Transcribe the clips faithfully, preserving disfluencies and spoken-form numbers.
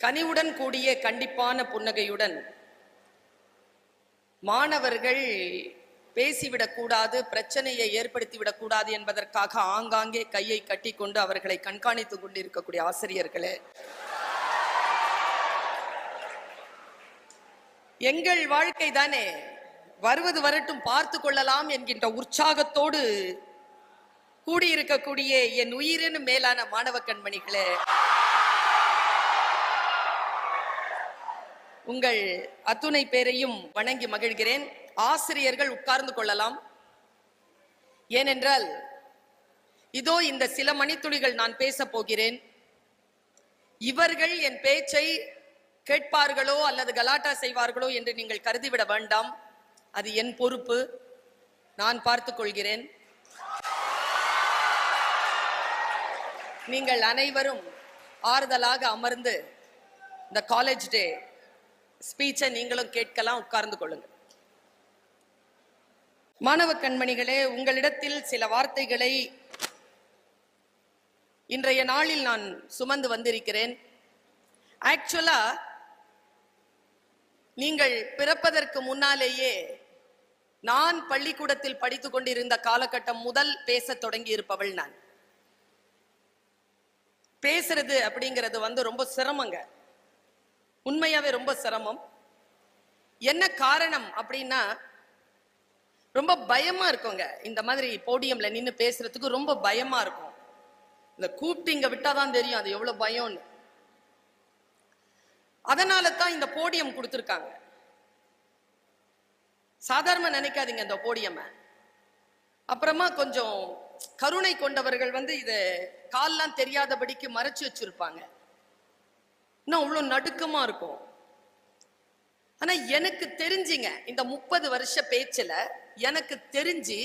கனிவுடன் கூடிய கண்டிப்பான புன்னகையுடன் மாணவர்கள் பேசிவிடக்கூடாது, பிரச்சனையை ஏற்படுத்திவிடக் கூடாது என்பதற்காக ஆங்காங்கே கையை கட்டி கொண்டு அவர்களை கண்காணித்துக் கொண்டிருக்கக்கூடிய ஆசிரியர்களே, எங்கள் வாழ்க்கை தானே, வருவது வரட்டும் பார்த்து கொள்ளலாம் என்கின்ற உற்சாகத்தோடு கூடியிருக்கக்கூடிய என் உயிரின் மேலான மாணவ கண்மணிகளே, உங்கள் அத்துணை பேரையும் வணங்கி மகிழ்கிறேன். ஆசிரியர்கள் உட்கார்ந்து கொள்ளலாம். ஏனென்றால் இதோ இந்த சில மணித்துளிகள் நான் பேச போகிறேன். இவர்கள் என் பேச்சை கேட்பார்களோ அல்லது கலாட்டா செய்வார்களோ என்று நீங்கள் கருதிவிட வேண்டாம். அது என் பொறுப்பு, நான் பார்த்துக் கொள்கிறேன். நீங்கள் அனைவரும் ஆறுதலாக அமர்ந்து இந்த காலேஜ் டே ஸ்பீச்சை நீங்களும் கேட்கலாம். உட்கார்ந்து கொள்ளுங்கள். மாணவ கண்மணிகளே, உங்களிடத்தில் சில வார்த்தைகளை இன்றைய நாளில் நான் சுமந்து வந்திருக்கிறேன். ஆக்சுவலா நீங்கள் பிறப்பதற்கு முன்னாலேயே நான் பள்ளிக்கூடத்தில் படித்துக் கொண்டிருந்த காலகட்டம் முதல் பேச தொடங்கி இருப்பவள் நான். பேசுறது அப்படிங்கிறது வந்து ரொம்ப சிரமங்க, உண்மையாவே ரொம்ப சிரமம். என்ன காரணம் அப்படின்னா, ரொம்ப பயமா இருக்குங்க. இந்த மாதிரி போடியம்ல நின்று பேசுறதுக்கு ரொம்ப பயமா இருக்கும். இந்த கூப்பிட்டு இங்க விட்டாதான் தெரியும் அது எவ்வளவு பயம்னு. அதனால தான் இந்த போடியம் கொடுத்துருக்காங்க. சாதாரணமா நினைக்காதீங்க இந்த போடியம். அப்புறமா கொஞ்சம் கருணை கொண்டவர்கள் வந்து இத கால்லாம் தெரியாதபடிக்கு மறைச்சு வச்சிருப்பாங்க. இன்னும் அவ்வளவு நடுக்கமா இருக்கும். ஆனா எனக்கு தெரிஞ்சுங்க, இந்த முப்பது வருஷ பேச்சுல எனக்கு தெரிஞ்சு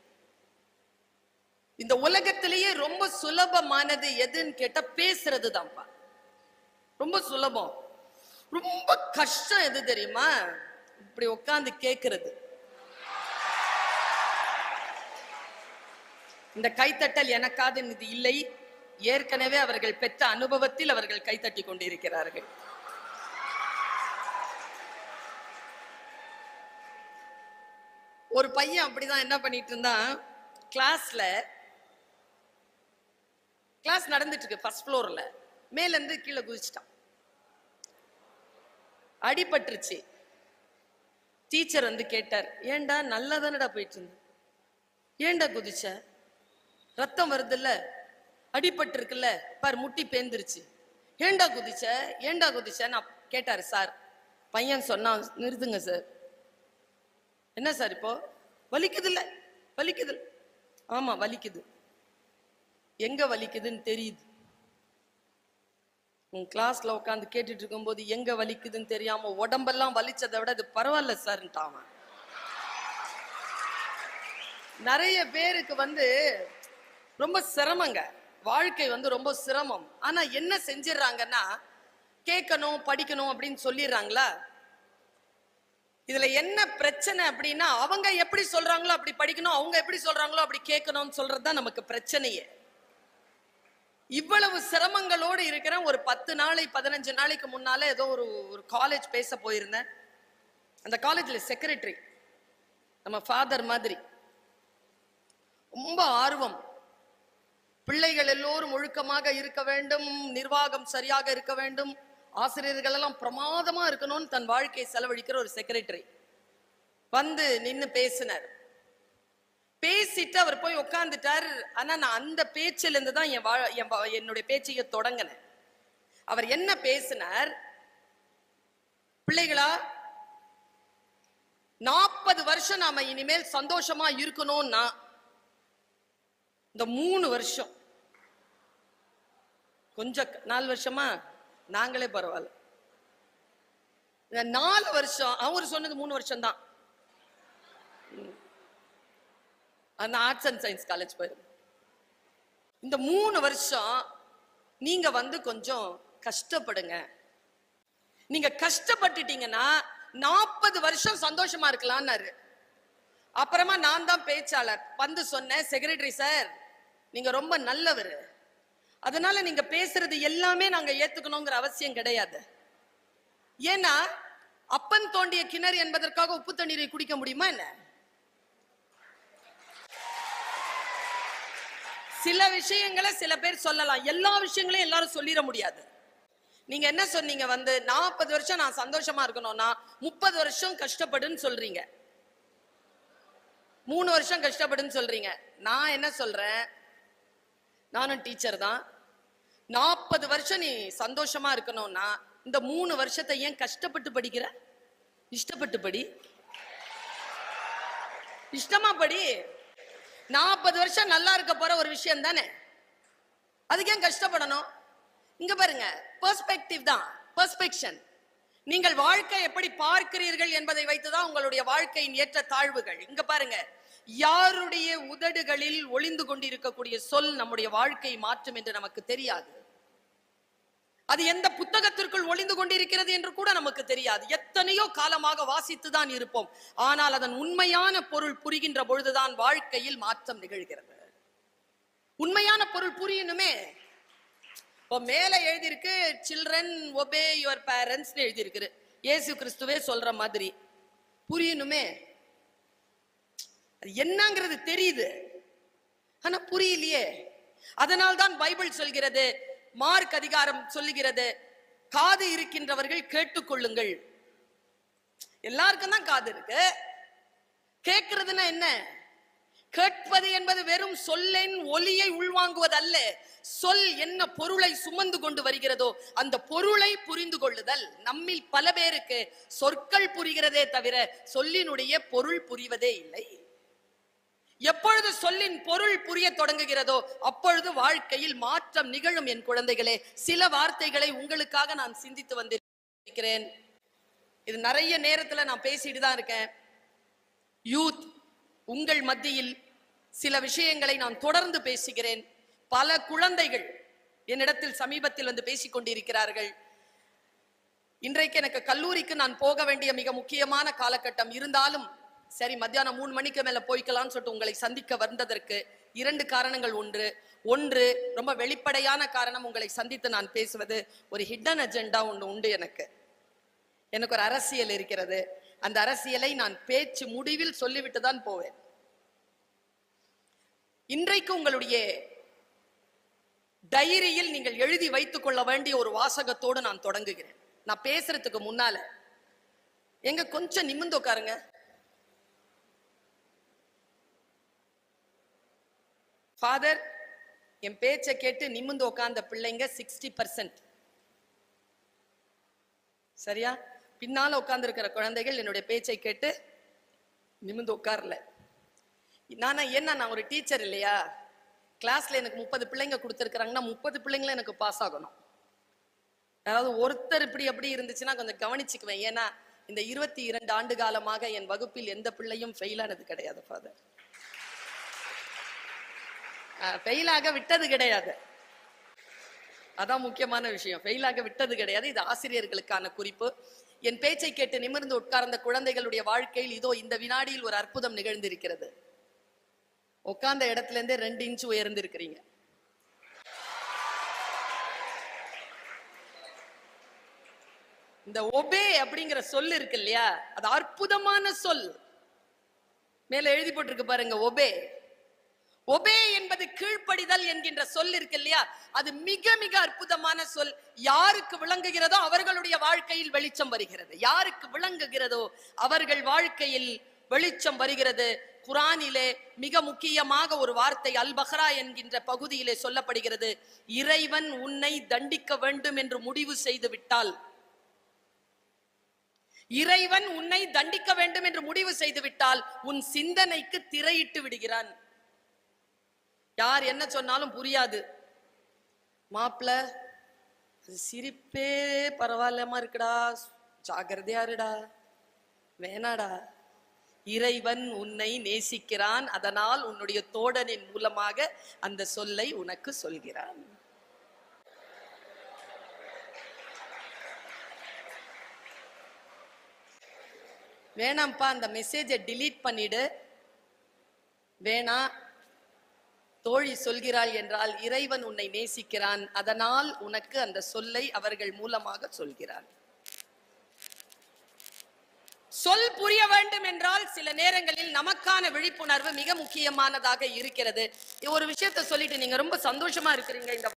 இந்த உலகத்திலேயே ரொம்ப சுலபமானது எதுன்னு கேட்டா பேசுறது தான்ப்பா. ரொம்ப சுலபம். ரொம்ப கஷ்டம் எது தெரியுமா? இப்படி உட்கார்ந்து கேட்கிறது. இந்த கைத்தட்டல் எனக்காது இது இல்லை, ஏற்கனவே அவர்கள் பெற்ற அனுபவத்தில் அவர்கள் கைத்தட்டி கொண்டிருக்கிறார்கள். ஒரு பையன் அப்படிதான் என்ன பண்ணிட்டு இருந்தான், கிளாஸ்ல கிளாஸ் நடந்துட்டு இருக்கு, ஃபர்ஸ்ட் ஃப்ளோர்ல மேல இருந்து கீழே குதிச்சிட்டான். அடிபட்டுருச்சு. டீச்சர் வந்து கேட்டார், ஏண்டா நல்லா தானடா போயிட்டு இருந்த, ஏண்டா குதிச்ச, ரத்தம் வருது இல்ல, அடிபட்டு இருக்குல்ல பாரு, முட்டி பேந்துருச்சு, ஏண்டா குதிச்ச ஏண்டா குதிச்ச நான் கேட்டாரு. சார் பையன் சொன்னா, நிறுத்துங்க சார். என்ன சார் இப்போ வலிக்குது இல்ல, வலிக்குது. ஆமா வலிக்குது. எங்க வலிக்குதுன்னு தெரியுது. உன் கிளாஸ்ல உட்காந்து கேட்டுட்டு இருக்கும் போது எங்க வலிக்குதுன்னு தெரியாம உடம்பெல்லாம் வலிச்சதை விட இது பரவாயில்ல சார்ன்ட்டான். நிறைய பேருக்கு வந்து ரொம்ப சிரமங்க, வாழ்க்கை வந்து ரொம்ப சிரமம். ஆனா என்ன செஞ்சிடறாங்கன்னா, கேட்கணும் படிக்கணும் அப்படின்னு சொல்லிடுறாங்களா. இதுல என்ன பிரச்சனை அப்படின்னா, அவங்க எப்படி சொல்றாங்களோ அப்படி படிக்கணும், அவங்க எப்படி சொல்றாங்களோ அப்படி கேட்கணும்னு சொல்றதுதான் நமக்கு பிரச்சனையே. இவ்வளவு சிரமங்களோடு இருக்கிற ஒரு பத்து நாளை பதினஞ்சு நாளைக்கு முன்னால ஏதோ ஒரு ஒரு காலேஜ் பேச போயிருந்தேன். அந்த காலேஜ்ல செக்ரட்டரி நம்ம ஃபாதர் மாதிரி, ரொம்ப ஆர்வம். பிள்ளைகள் எல்லோரும் ஒழுக்கமாக இருக்க வேண்டும், நிர்வாகம் சரியாக இருக்க வேண்டும், ஆசிரியர்கள் எல்லாம் பிரமாதமா இருக்கணும்னு தன் வாழ்க்கையை செலவழிக்கிற ஒரு செக்ரட்டரி வந்து நின்னு பேசினார். பேசிட்டு அவர் போய் உட்கார்ந்துட்டார். ஆனா நான் அந்த பேச்சில இருந்து தான் என் என்னுடைய பேச்சையை தொடங்கினேன். அவர் என்ன பேசினார், பிள்ளைகளா நாற்பது வருஷம் நாம இனிமேல் சந்தோஷமா இருக்கணும்னா இந்த மூணு வருஷம், கொஞ்சம் நாலு வருஷமா நாங்களே பரவாயில்ல, இந்த நாலு வருஷம் அவர் சொன்னது மூணு வருஷம் தான். அந்த ஆர்ட்ஸ் அண்ட் சயின்ஸ் காலேஜ் போயிரு. இந்த மூணு வருஷம் நீங்க வந்து கொஞ்சம் கஷ்டப்படுங்க. நீங்க கஷ்டப்பட்டுட்டீங்கன்னா நாற்பது வருஷம் சந்தோஷமா இருக்கலாம்னாரு. அப்புறமா நான் தான் பேச்சாளர் வந்து சொன்னேன், செக்ரட்டரி சார் நீங்க ரொம்ப நல்லவர், அதனால நீங்க பேசுறது எல்லாமே நாங்க ஏத்துக்கணுங்கிற அவசியம் கிடையாது. ஏன்னா அப்பன் தோண்டிய கிணறு என்பதற்காக உப்பு தண்ணீரை குடிக்க முடியுமா என்ன? சில விஷயங்களை சில பேர் சொல்லலாம், எல்லா விஷயங்களையும் எல்லாரும் சொல்லிட முடியாது. நீங்க என்ன சொன்னீங்க, வந்து நாற்பது வருஷம் நான் சந்தோஷமா இருக்கணும்னா முப்பது வருஷம் கஷ்டப்படுன்னு சொல்றீங்க, மூணு வருஷம் கஷ்டப்படுன்னு சொல்றீங்க. நான் என்ன சொல்றேன், நானும் டீச்சர் தான். நாற்பது வருஷம் நீ சந்தோஷமா இருக்கணும்னா இந்த மூணு வருஷத்தை ஏன் கஷ்டப்பட்டு படிக்கிற? இஷ்டப்பட்டு படி, இஷ்டமா படி. நாற்பது வருஷம் நல்லா இருக்க போற ஒரு விஷயம் தானே, அதுக்கு ஏன் கஷ்டப்படணும்? இங்க பாருங்க, பெர்ஸ்பெக்டிவ் தான், பெர்ஸ்பெக்ஷன். நீங்கள் வாழ்க்கை எப்படி பார்க்கிறீர்கள் என்பதை வைத்துதான் உங்களுடைய வாழ்க்கையின் ஏற்ற தாழ்வுகள். இங்க பாருங்க, யாருடைய உதடுகளில் ஒளிந்து கொண்டிருக்கக்கூடிய சொல் நம்முடைய வாழ்க்கையை மாற்றும் என்று நமக்கு தெரியாது. அது எந்த புத்தகத்திற்குள் ஒளிந்து கொண்டிருக்கிறது என்று கூட நமக்கு தெரியாது. எத்தனையோ காலமாக வாசித்துதான் இருப்போம், ஆனால் அதன் உண்மையான பொருள் புரிகின்ற பொழுதுதான் வாழ்க்கையில் மாற்றம் நிகழ்கிறது. உண்மையான பொருள் புரியணுமே. மேல எழுதியிருக்கு சில்ட்ரன் ஒபே யுவர் பேரண்ட்ஸ் எழுதியிருக்கு, இயேசு கிறிஸ்துவே சொல்ற மாதிரி. புரியணுமே, என்னங்கிறது தெரியுது, ஆனா புரியலையே. அதனால்தான் பைபிள் சொல்கிறது, மார்க் அதிகாரம் சொல்லுகிறது, காது இருக்கின்றவர்கள் கேட்டுக்கொள்ளுங்கள். எல்லாருக்கும் தான் காது இருக்கு. கேட்கிறதுனா என்ன? கேட்பது என்பது வெறும் சொல்லின் ஒலியை உள்வாங்குவது அல்ல, சொல் என்ன பொருளை சுமந்து கொண்டு வருகிறதோ அந்த பொருளை புரிந்து கொள்ளுதல். நம்மில் பல பேருக்கு சொற்கள் புரிகிறதே தவிர சொல்லினுடைய பொருள் புரிவதே இல்லை. எப்பொழுது சொல்லின் பொருள் புரிய தொடங்குகிறதோ அப்பொழுது வாழ்க்கையில் மாற்றம் நிகழும். என் குழந்தைகளே, சில வார்த்தைகளை உங்களுக்காக நான் சிந்தித்து வந்திருக்கிறேன். இது நிறைய நேரத்துல நான் பேசிட்டு தான் இருக்கேன். யூத், உங்கள் மத்தியில் சில விஷயங்களை நான் தொடர்ந்து பேசுகிறேன். பல குழந்தைகள் என்னிடத்தில் சமீபத்தில் வந்து பேசிக் கொண்டிருக்கிறார்கள். இன்றைக்கு எனக்கு கல்லூரிக்கு நான் போக வேண்டிய மிக முக்கியமான காலகட்டம் இருந்தாலும் சரி, மத்தியானம் மூணு மணிக்கு மேல போய்க்கலாம்னு சொல்லிட்டு உங்களை சந்திக்க வந்ததற்கு இரண்டு காரணங்கள். ஒன்று ஒன்று ரொம்ப வெளிப்படையான காரணம், உங்களை சந்தித்து நான் பேசுவது ஒரு ஹிடன் அஜெண்டா ஒன்று உண்டு. எனக்கு எனக்கு ஒரு அரசியல் இருக்கிறது. அந்த அரசியலை நான் பேச்சு முடிவில் சொல்லிவிட்டு தான் போவேன். இன்றைக்கு உங்களுடைய டைரியில் நீங்கள் எழுதி வைத்துக் கொள்ள வேண்டிய ஒரு வாசகத்தோடு நான் தொடங்குகிறேன். நான் பேசுறதுக்கு முன்னால எங்க கொஞ்சம் நிமிர்ந்து உட்காருங்க. ஃபாதர், என் பேச்சை கேட்டு நிமிர்ந்து உட்கார்ந்த பிள்ளைங்க சிக்ஸ்டி பர்சன்ட். சரியா? பின்னால உட்கார்ந்து இருக்கிற குழந்தைகள் என்னுடைய பேச்சை கேட்டு நிமிர்ந்து உட்காரல. நானா என்ன, நான் ஒரு டீச்சர் இல்லையா? கிளாஸ்ல எனக்கு முப்பது பிள்ளைங்க கொடுத்துருக்காங்கன்னா முப்பது பிள்ளைங்களும் எனக்கு பாஸ் ஆகணும். அதாவது ஒருத்தர் இப்படி அப்படி இருந்துச்சுன்னா கொஞ்சம் கவனிச்சுக்குவேன். ஏன்னா இந்த இருபத்தி இரண்டு ஆண்டு காலமாக என் வகுப்பில் எந்த பிள்ளையும் ஃபெயில் ஆனது கிடையாது ஃபாதர். ஃபெயிலாக விட்டது கிடையாது, அதான் முக்கியமான விஷயம். ஃபெயிலாக விட்டது கிடையாது. இது ஆசிரியர்களுக்கான குறிப்பு. என் பேச்சை கேட்டு நிமிர்ந்து உட்கார்ந்த குழந்தைகளுடைய வாழ்க்கையில் இதோ இந்த வினாடியில் ஒரு அற்புதம் நிகழ்ந்திருக்கிறது. உட்கார்ந்த இடத்துல இருந்தே ரெண்டு இன்ச்சு உயர்ந்து இருக்கிறீங்க. இந்த ஒபே அப்படிங்கிற சொல் இருக்கு இல்லையா, அது அற்புதமான சொல். மேல எழுதி போட்டிருக்கு பாருங்க, ஒபே. ஒபே என்பது கீழ்ப்படிதல் என்கின்ற சொல் இருக்கு இல்லையா, அது மிக மிக அற்புதமான சொல். யாருக்கு விளங்குகிறதோ அவர்களுடைய வாழ்க்கையில் வெளிச்சம் வருகிறது. யாருக்கு விளங்குகிறதோ அவர்கள் வாழ்க்கையில் வெளிச்சம் வருகிறது. குரானிலே மிக முக்கியமாக ஒரு வார்த்தை அல் பஹ்ரா என்கின்ற பகுதியிலே சொல்லப்படுகிறது, இறைவன் உன்னை தண்டிக்க வேண்டும் என்று முடிவு செய்து விட்டால், இறைவன் உன்னை தண்டிக்க வேண்டும் என்று முடிவு செய்து விட்டால் உன் சிந்தனைக்கு திரையிட்டு விடுகிறான். யார் என்ன சொன்னாலும் புரியாது. மாப்பிள்ள சிரிப்பே பரவாயில்லமா இருக்குடா, ஜாகிரதையா இருடா, வேணாடா. இறைவன் உன்னை நேசிக்கிறான், அதனால் உன்னுடைய தோழனின் மூலமாக அந்த சொல்லை உனக்கு சொல்கிறான். வேணாம்ப்பா, அந்த மெசேஜை டிலீட் பண்ணிடு. வேணா, தோழி சொல்கிறாள் என்றால் இறைவன் உன்னை நேசிக்கிறான், அதனால் உனக்கு அந்த சொல்லை அவர்கள் மூலமாக சொல்கிறான். சொல் புரிய வேண்டும் என்றால் சில நேரங்களில் நமக்கான விழிப்புணர்வு மிக முக்கியமானதாக இருக்கிறது. ஒரு விஷயத்தை சொல்லிட்டு நீங்க ரொம்ப சந்தோஷமா இருக்கிறீங்க. இந்த